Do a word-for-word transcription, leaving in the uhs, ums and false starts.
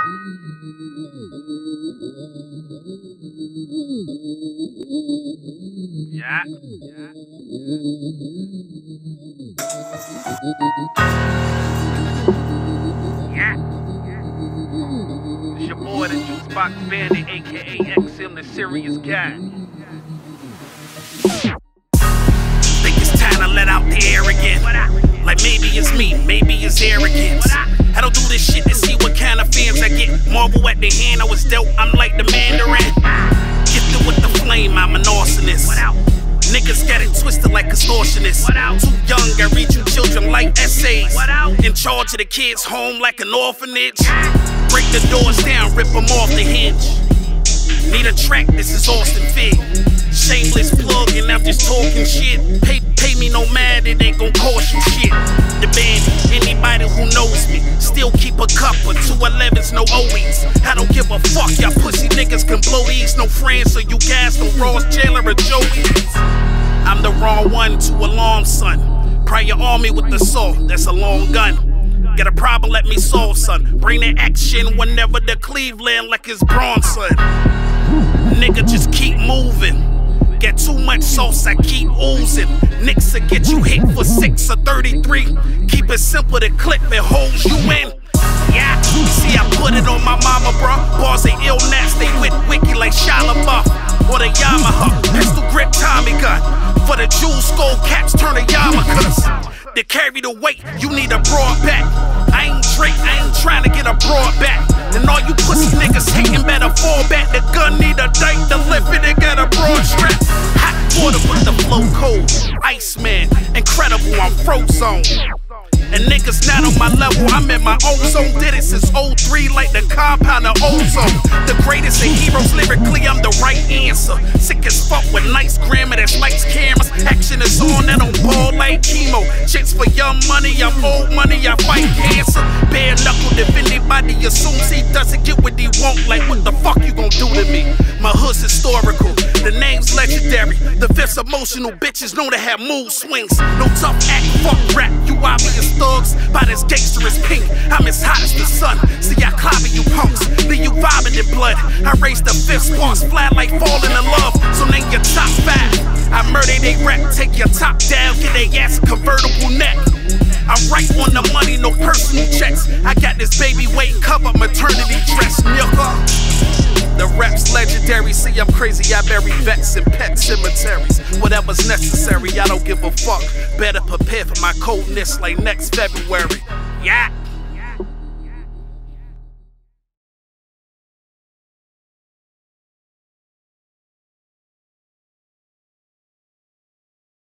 Yeah. Yeah. It's your boy, the Juicebox Bandit, aka X M, the serious guy. Think it's time to let out the arrogance. Like maybe it's me, maybe it's arrogance. I don't do this shit to see what kind of fans I get. Marvel at the hand, I was dealt, I'm like the Mandarin. Gifted with the flame, I'm an arsonist. Niggas got it twisted like contortionists. Too young, I read you children like essays. In charge of the kids' home like an orphanage. Break the doors down, rip them off the hinge. Need a track, this is Austin Fig. Shameless plug and I'm just talking shit. Pay, pay me no matter, it ain't gon' cost you shit. The Bandit, anybody who knows me, still keep a cup of two elevens, no O's. I don't give a fuck, y'all pussy niggas can blow these. No friends, so you guys no Ross, Jailer, or Joey's. I'm the wrong one to alarm, son. Prior army with the sword, that's a long gun. Got a problem, let me solve, son. Bring the action whenever the Cleveland like it's Bronson. Nigga, just keep moving. Got too much sauce, I keep oozing. Nicks will get you hit for six or thirty-three. Keep it simple, the clip it holds you in. Yeah, see I put it on my mama, bro. Bars they ill nasty with wiki like Shia LaBeouf. Or the Yamaha, pistol grip Tommy gun. For the jewel skull caps, turn the yarmulkes. To carry the weight, you need a broad back. I ain't Drake, I ain't trying to get a broad back. And all you pussy niggas hating better fall back. The gun need a dike to lift it and get a broad strap. Hot water with the flow cold. Iceman, incredible, I'm Frozone. And niggas not on my level, I'm in my own zone. Did it since oh three like the compound of ozone. The greatest of heroes, lyrically I'm the right answer. Sick as fuck with nice grammar that's lights, cameras. Action is on and on ball like chemo. Chicks for young money, I'm old money, I fight cancer. Bare knuckled if anybody assumes he doesn't get what he want. Like what the fuck you gon' do to me? My hood's historical, the name's legendary. The fifth emotional bitches know to have mood swings. No tough act, fuck rap, you obvious thugs. By this gangsterous pink, I'm as hot as the sun. See I clobber you punks, leave you vibing in blood. I raise the fifth, sparks fly like falling in love. So name your top five, I murder they rap. Take your top down, get they ass a convertible neck. I'm right on the money, no personal checks. I got this baby weight cover maternity dress, nigga. The rap's legendary, see I'm crazy, I bury vets in pet cemeteries. Whatever's necessary, I don't give a fuck. Better prepare for my coldness like next February. Yeah.